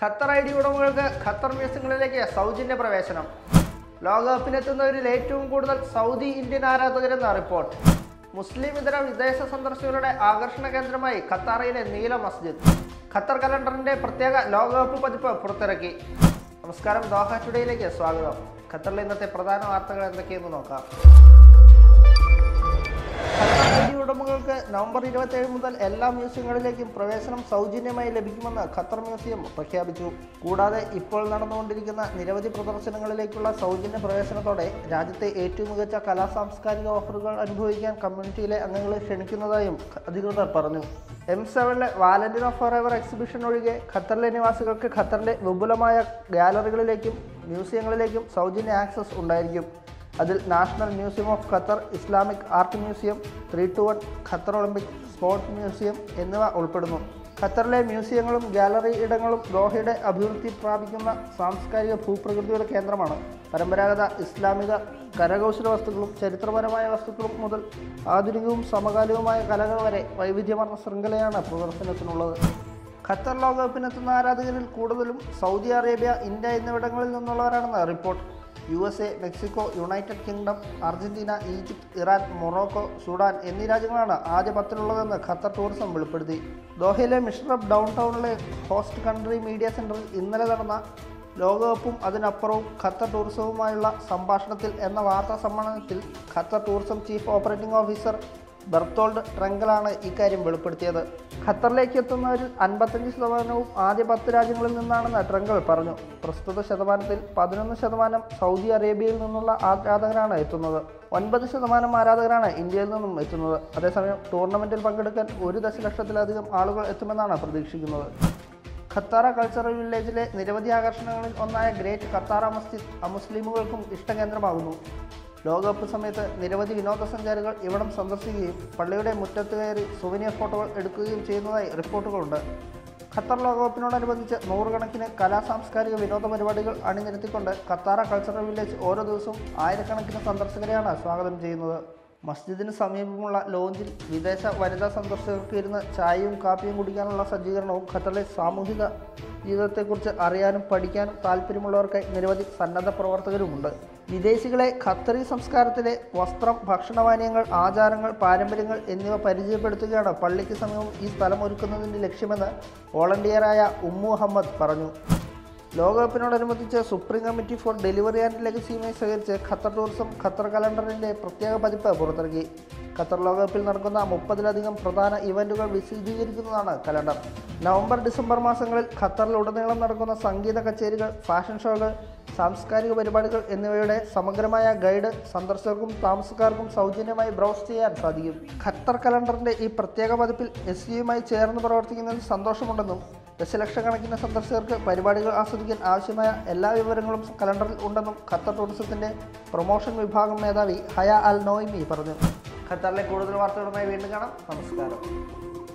Qatar I D ഉടമകൾക്ക് Qatar മ്യൂസിയങ്ങളിലേക്ക് സൗജന്യ പ്രവേശനം. ലോകകപ്പിനെത്തുന്നവരിൽ ഏറ്റവും കൂടുതൽ സൗദി ഇന്ത്യൻ ആരാധകരെന്ന റിപ്പോർട്ട്. മുസ്ലിം ഇതര വിദേശ സന്ദർശകരുടെ ആകർഷണ കേന്ദ്രമായി ഖത്താറിലെ നീല മസ്ജിദ്. ഖത്തർ കലണ്ടറിന്റെ പ്രത്യേക ലോകകപ്പ് പതിപ്പ് പുറത്തിറക്കി. നമസ്കാരം, ദോഹ ടുഡേയിലേക്ക് സ്വാഗതം. ഖത്തറിലെ ഇന്നത്തെ പ്രധാന വാർത്തകൾ എന്തൊക്കെയെന്ന് നോക്കാം. ഖത്തർ ഐ ഡി ഉടമകൾക്ക് നവംബർ 27 മുതൽ എല്ലാ മ്യൂസിയങ്ങളിലേക്കും പ്രവേശനം സൗജന്യമായി ലഭിക്കുമെന്ന് ഖത്തർ മ്യൂസിയം പ്രഖ്യാപിച്ചു. കൂടാതെ ഇപ്പോൾ നടന്നുകൊണ്ടിരിക്കുന്ന നിരവധി പ്രദർശനങ്ങളിലേക്കുള്ള സൗജന്യ പ്രവേശനത്തോടെ രാജ്യത്തെ ഏറ്റവും മികച്ച കലാസാംസ്കാരിക ഓഫറുകൾ അനുഭവിക്കാൻ കമ്മ്യൂണിറ്റിയിലെ അംഗങ്ങളെ ക്ഷണിക്കുന്നതായും അധികൃതർ പറഞ്ഞു. M7 വാലന്റിനോ ഫോർ എവർ എക്സിബിഷൻ ഒഴികെ ഖത്തറിലെ നിവാസികൾക്ക് ഖത്തറിലെ വിപുലമായ ഗാലറികളിലേക്കും മ്യൂസിയങ്ങളിലേക്കും സൗജന്യ ആക്സസ് ഉണ്ടായിരിക്കും. അതിൽ national museum of Qatar, Islamic art museum, 3-1 Qatar Olympic sports museum എന്നിവ ഉൾപ്പെടുന്നു. ഖത്തറിലെ മ്യൂസിയങ്ങളും ഗാലറി ഇടങ്ങളും ദോഹയുടെ അഭിവൃദ്ധി പ്രാപിക്കുന്ന സാംസ്കാരിക ഭൂപ്രകൃതിയുടെ കേന്ദ്രമാണ്. പരമ്പരാഗത ഇസ്ലാമിക കരകൗശല വസ്തുക്കളും ചരിത്രപരമായ വസ്തുക്കളും മുതൽ ആധുനികവും സമകാലികവുമായ കലകൾ വരെ വൈവിധ്യമാർന്ന ശൃംഖലയാണ് പ്രദർശനത്തിനുള്ളത്. ഖത്തർ ലോകകപ്പിനെത്തുന്ന ആരാധകരിൽ കൂടുതലും സൗദി അറേബ്യ, ഇന്ത്യ എന്നിവിടങ്ങളിൽ നിന്നുള്ളവരാണെന്ന് report. USA, Mexico, United Kingdom, Argentina, Egypt, Iran, Morocco, Sudan എന്നീ രാജ്യങ്ങളാണ് ആദ്യ 10-ലുള്ളതെന്ന് ഖത്തർ ടൂറിസം വെളിപ്പെടുത്തി. ദോഹയിലെ മിഷ്റഫ് ഡൗൺ ടൗണിലെ ഹോസ്റ്റ് കൺട്രി മീഡിയ സെന്ററിൽ ഇന്നലെ നടന്ന ലോകകപ്പും അതിനപ്പുറവും ഖത്തർ ടൂറിസവുമായുള്ള സംഭാഷണത്തിൽ എന്ന വാർത്താ സമ്മേളനത്തിൽ Qatar tourism chief operating officer Berthold ട്രെങ്കലാണ് ഇക്കാര്യം വെളിപ്പെടുത്തിയത്. ഖത്തറിലേക്ക് എത്തുന്നവരിൽ 55% ആദ്യ 10 രാജ്യങ്ങളിൽ നിന്നാണെന്ന് ട്രെങ്കൽ പറഞ്ഞു. പ്രസ്തുത ശതമാനത്തിൽ 11% സൗദി അറേബ്യയിൽ നിന്നുള്ള ആരാധകരാണ് എത്തുന്നത്. 9% ആരാധകരാണ് ഇന്ത്യയിൽ നിന്നും എത്തുന്നത്. അതേസമയം ടൂർണമെന്റിൽ പങ്കെടുക്കാൻ 1 ദശലക്ഷത്തിലധികം ആളുകൾ എത്തുമെന്നാണ് പ്രതീക്ഷിക്കുന്നത്. ഖത്താറ കൾച്ചറൽ വില്ലേജിലെ നിരവധി ആകർഷണങ്ങളിൽ ഒന്നായ ഗ്രേറ്റ് ഖത്താറ മസ്ജിദ് അമുസ്ലിമുകൾക്കും ഇഷ്ടകേന്ദ്രമാകുന്നു. ലോകകപ്പ് സമയത്ത് നിരവധി വിനോദസഞ്ചാരികൾ ഇവിടം സന്ദർശിക്കുകയും പള്ളിയുടെ മുറ്റത്ത് കയറി സുവനിയർ ഫോട്ടോകൾ എടുക്കുകയും ചെയ്യുന്നതായി റിപ്പോർട്ടുകളുണ്ട്. ഖത്തർ ലോകകപ്പിനോടനുബന്ധിച്ച് 100 കണക്കിന് സാംസ്കാരിക വിനോദ പരിപാടികൾ അണിനിരത്തിക്കൊണ്ട് ഖത്താറ കൾച്ചറൽ വില്ലേജ് ഓരോ ദിവസവും ആയിരക്കണക്കിന് സന്ദർശകരെയാണ് സ്വാഗതം ചെയ്യുന്നത്. മസ്ജിദിന് സമീപമുള്ള ലോഞ്ചിൽ വിദേശ വനിതാ സന്ദർശകർക്ക് ഇരുന്ന് ചായയും കാപ്പിയും കുടിക്കാനുള്ള സജ്ജീകരണവും ഖത്തറിലെ സാമൂഹിക ജീവിതത്തെക്കുറിച്ച് അറിയാനും പഠിക്കാനും താല്പര്യമുള്ളവർക്കായി നിരവധി സന്നദ്ധ പ്രവർത്തകരുമുണ്ട്. വിദേശികളെ ഖത്തറി സംസ്കാരത്തിലെ വസ്ത്രം, ഭക്ഷണപാനീയങ്ങൾ, ആചാരങ്ങൾ, പാരമ്പര്യങ്ങൾ എന്നിവ പരിചയപ്പെടുത്തുകയാണ് പള്ളിക്ക് സമീപം ഈ സ്ഥലം ഒരുക്കുന്നതിൻ്റെ ലക്ഷ്യമെന്ന് വോളണ്ടിയറായ ഉമ്മു അഹമ്മദ് പറഞ്ഞു. ലോകകപ്പിനോടനുബന്ധിച്ച് supreme committee for delivery and ലെഗസിയുമായി സഹകരിച്ച് ഖത്തർ ടൂറിസം ഖത്തർ കലണ്ടറിൻ്റെ പ്രത്യേക പതിപ്പ് പുറത്തിറക്കി. ഖത്തർ ലോകകപ്പിൽ നടക്കുന്ന 30-ലധികം പ്രധാന ഇവൻറ്റുകൾ വിശദീകരിക്കുന്നതാണ് കലണ്ടർ. നവംബർ, ഡിസംബർ മാസങ്ങളിൽ ഖത്തറിലുടനീളം നടക്കുന്ന സംഗീത കച്ചേരികൾ, ഫാഷൻ ഷോകൾ, സാംസ്കാരിക പരിപാടികൾ എന്നിവയുടെ സമഗ്രമായ ഗൈഡ് സന്ദർശകർക്കും താമസക്കാർക്കും സൗജന്യമായി ബ്രൗസ് ചെയ്യാൻ സാധിക്കും. ഖത്തർ കലണ്ടറിൻ്റെ ഈ പ്രത്യേക പതിപ്പിൽ SUയുമായി ചേർന്ന് പ്രവർത്തിക്കുന്നതിൽ സന്തോഷമുണ്ടെന്നും ദശലക്ഷക്കണക്കിന് സന്ദർശകർക്ക് പരിപാടികൾ ആസ്വദിക്കാൻ ആവശ്യമായ എല്ലാ വിവരങ്ങളും കലണ്ടറിൽ ഉണ്ടെന്നും ഖത്തർ ടൂറിസത്തിൻ്റെ പ്രൊമോഷൻ വിഭാഗം മേധാവി ഹയ അൽ നോയിമി പറഞ്ഞു. ഖത്തറിലെ കൂടുതൽ വാർത്തകളുമായി വീണ്ടും കാണാം. നമസ്കാരം.